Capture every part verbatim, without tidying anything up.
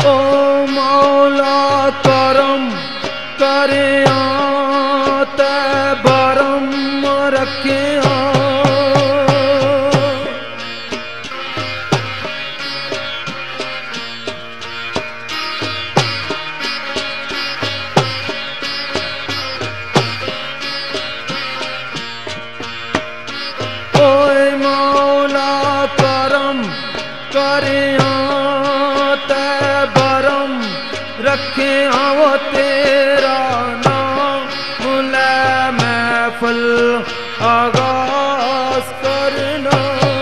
ओ मौला करम करिया ते भरम रखिया। ओए मौला करम करिया ते भरम रखिया। वो तेरा नाम ले महफिल आगाज करना।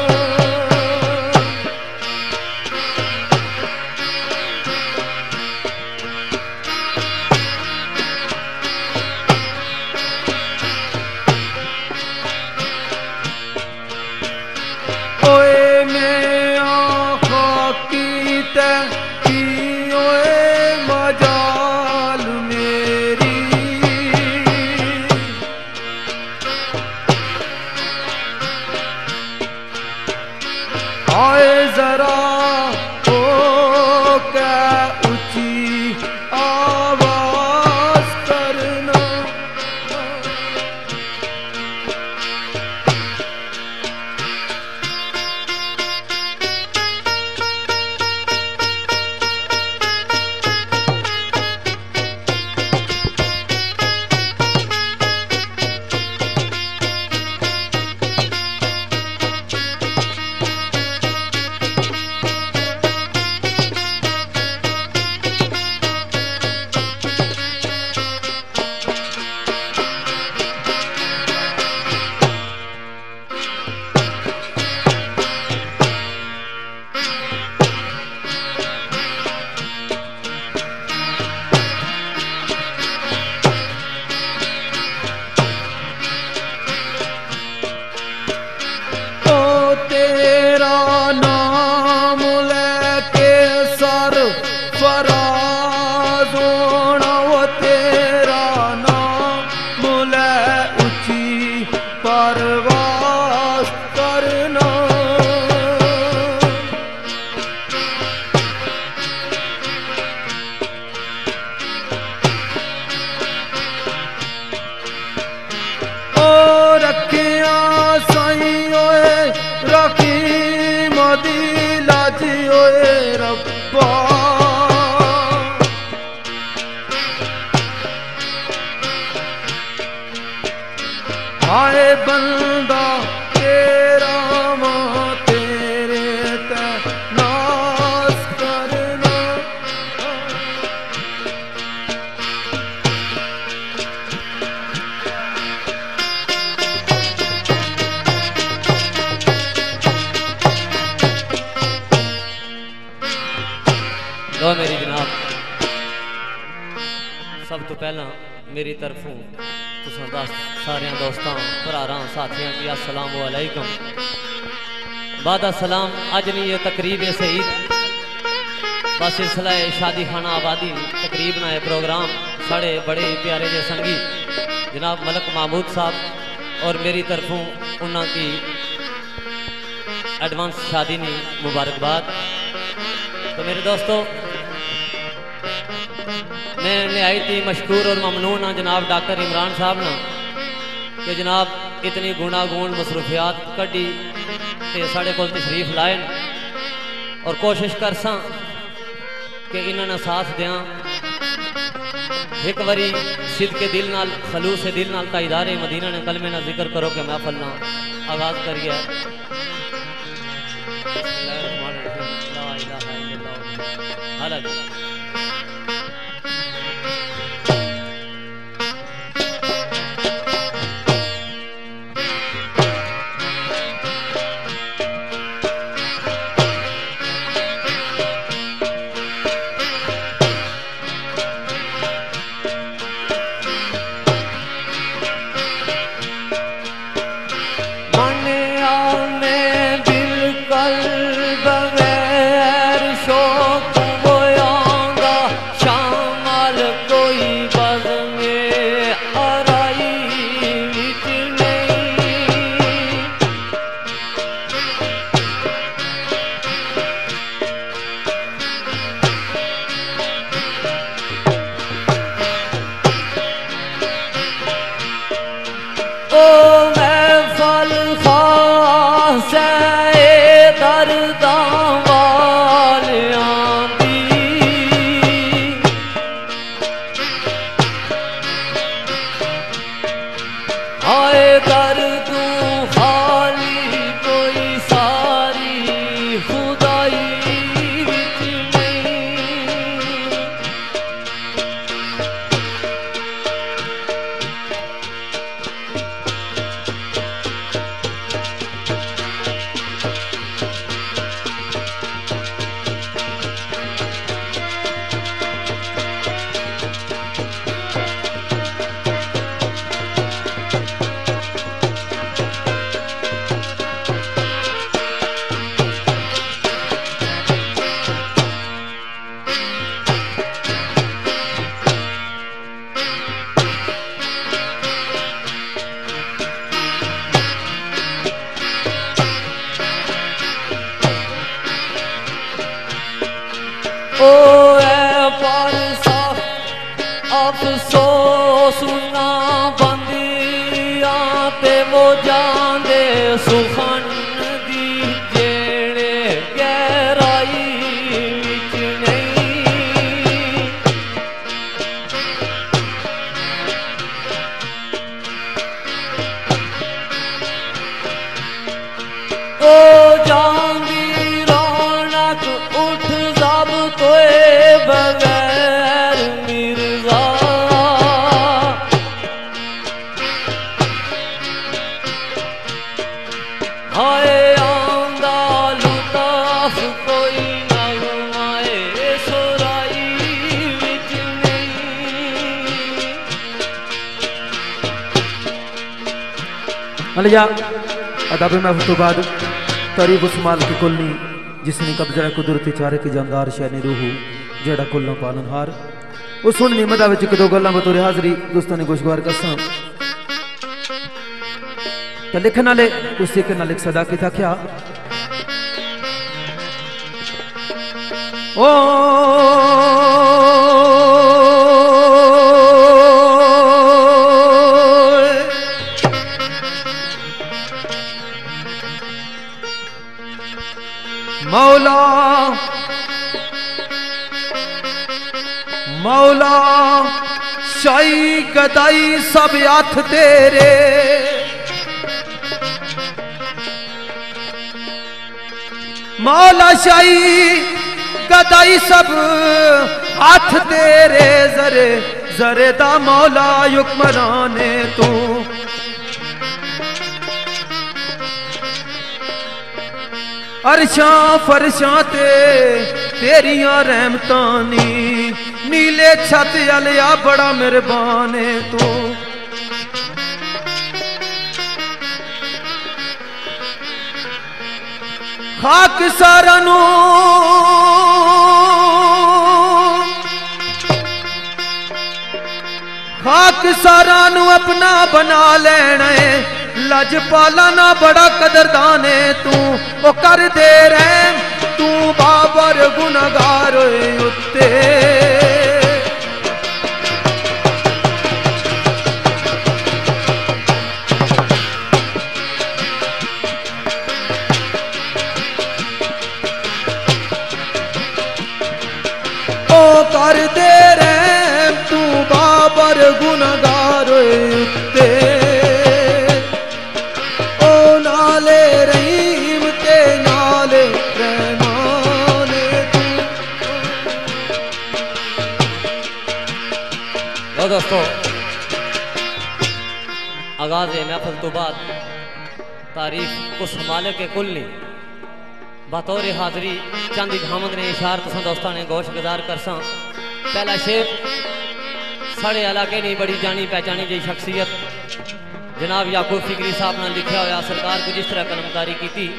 ओए मैं आँखा की ते की ओए मजाल मेरी। आए जरा हो क्या ऊंची आवाज करना। परवास करना। ओ रखिया साईं ओए रखी मदी लाजी ओए रब्बा। आए बंदा तेरा मां तेरे ते नाज करना। लो मेरी जनाब सब तो पहला मेरी तरफों तुसां दस सारे दोस्तों भरारां साथियों की अस्सलाम वालेकुम। बाद सलाम अज नहीं ये तकरीब सईद बस सिलसिला शादी खाना आबादी तकरीब ना प्रोग्राम साढ़े बड़े प्यारे जे संगी जनाब मलक महमूद साहब और मेरी तरफों उन्होंने की एडवांस शादी नी मुबारकबाद। तो मेरे दोस्तों मैं नहायत ही मशकूर और ममनून हाँ जनाब डॉक्टर इमरान साहब ना कि जनाब इतनी गुणागुण मसरूफियात कड़ी ते साढ़े को तशरीफ लाए और कोशिश कर सा कि इन्होंने साथ दें एक बारी सिद्ध के दिल नाल खलूस दिल नाल ताईदारे मदीना ने कलमे ना जिक्र करो कि महफल ना आगाज करिए। बगैर शौक वो गहराई विच नहीं। ओ ए पारसा अफसोस ना बंदिया ते वो जांदे सुखन दी जेड़े गहराई विच नहीं। ओ जांदी रौनक उठ जब तोए बगैर मिर्जा। हाय आंदा लुताफ कोई नगमाए सुराई विच नहीं। अलिया अदाब महफूज तो बाद तारीफ उस माल की कुलनी जिसने कब्जा कुदरती चारे की जानदार शैनी रूहू जेड़ा कुल्ला पालनहार। वो सुन निमदा विच एक दो गल्लां बतौर हाजरी दोस्तों ने गुशगवार करसा तो लिखन वाले उस तरीके नाल एक सदा किता क्या ओ मौला मौला शाही गदाई सब हथ तेरे। मौला शाही गदाई सब हथ तेरे जरे जरे दा मौला हुक्मराने तू। अरशां फरशां ते तेरियां रहमतानी नीले छत अलिया बड़ा मेहरबान है तू। खाक सारा नू खाक सारा नू अपना बना लेना है। लजपाला ना बड़ा कदरदान है तू। ओ कर दे रहम तू बाबर गुनहगार उत्ते। ओ कर दे रहम तू बाबर गुनहगार उत्ते। दोस्तों आगाज महफिल तो बाद तारीफ उस मालिक के कुल ने बतौर हाजरी चंद हमद ने इशार तुसा दोस्तों ने गोश गुजार कर सा। पहला शेर साढ़े इलाके नहीं बड़ी जानी पहचानी जी शख्सियत जनाब याकूब फिक्री साहब ने लिखा हुआ सरकार को जिस तरह कलमकारी की थी।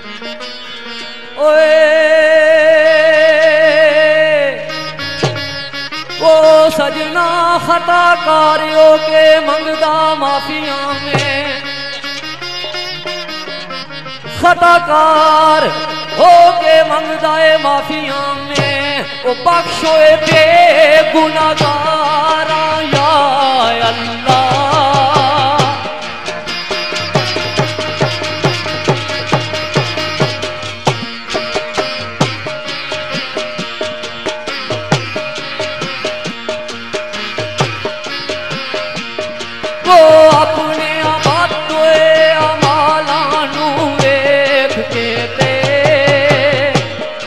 ओ सजना खता कारियों के मंगदा माफिया में खताकार हो के मंगदाए माफिया में ओ बख्शोए बे गुनाहगारा या अल्लाह। वो अपने बातों अमाला नू वेख के ते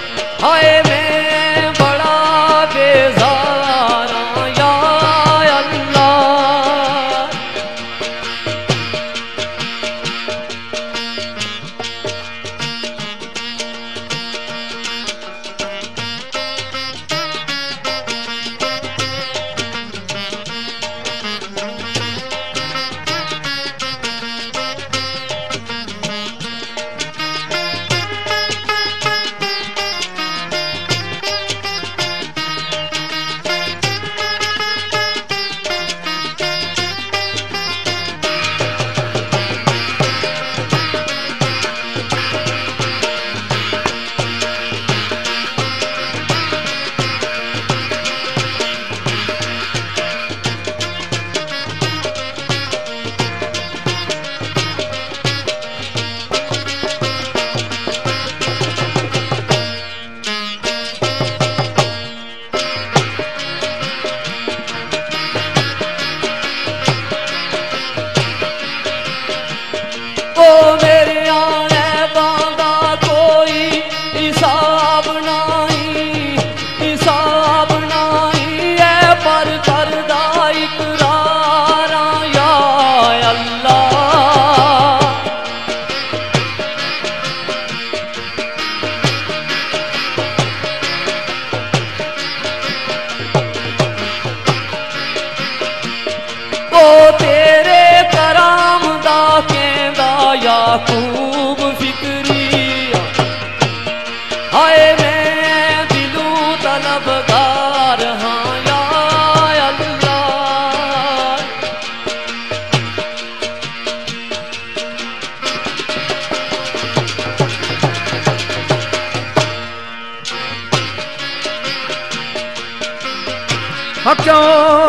हिसाब नहीं हिसाब नहीं है पर करदा इकरार या अल्लाह। ओ तेरे कराम दा कहंदा याकूब फिक्रिया हाय मैं दिलू तलबगार हाँ या अल्लाह। हाँ क्यों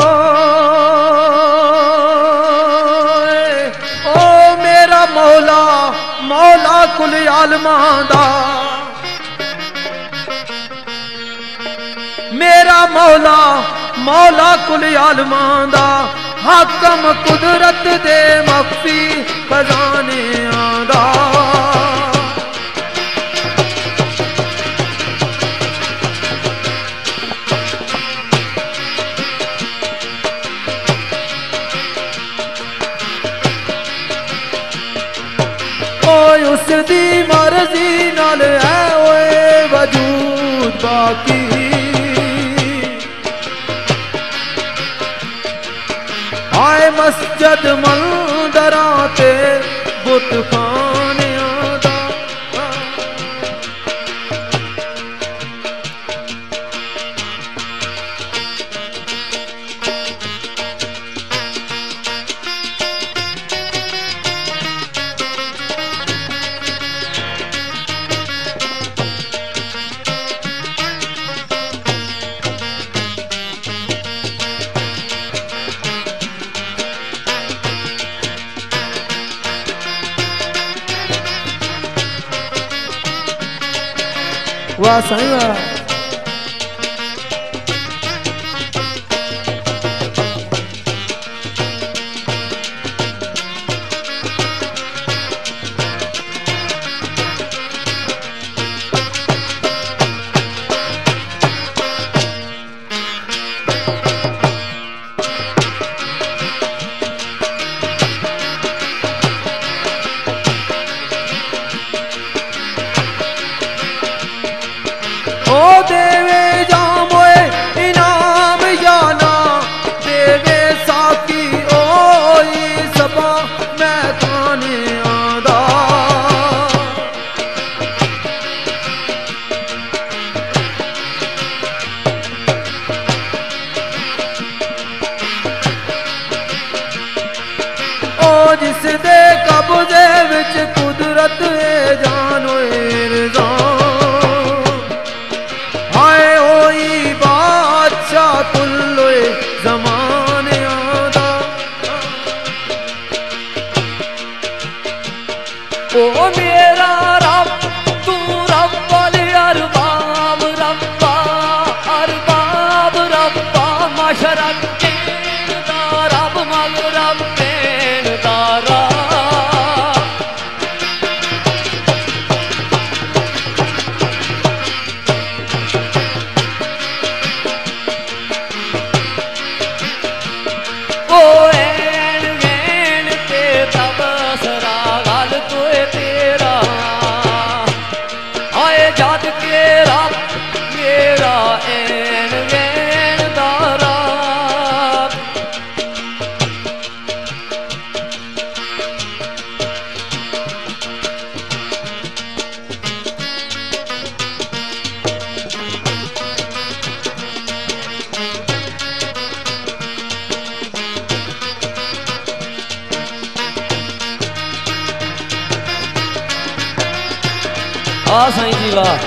मौला मौला कुल आलमां दा मेरा मौला मौला कुल आलमां दा हाकम कुदरत दे मख्फी खजाने आंदा। उस दी मर्जी नाल है ओए वजूद बाकी आए मस्जिद मंदरा ते बुत खाने दा। वाह साईं वाह। ओ देवे जामोए इनाम जाना देवे साकी ओई सबा मैं थाने आंदा। ओ जिस दे कब्जे विच कुदरत है जानोए रज़ा कुल्लोए ज़माने आदा। ओ मेरा रब तू रब्बल अरबाब रब्बा अरबाब रब्बा मशरक दा रब मगरब दा रब। आ साईं जी वाह।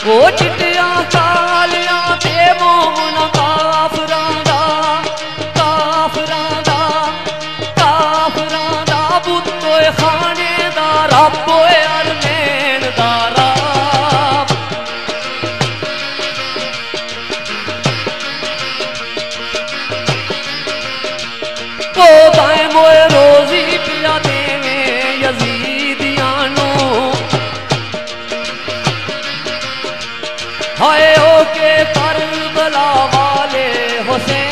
वो चिट्टियां कालियां ते मोमना काफरां दा काफरां दा काफरां दा बुत्तोए खाने दा रब ओए अरमैन दा रब ओ दाए मोए रोजी पिया देवें यजीदियां नू हाय ओ के करबला वाले हुसैन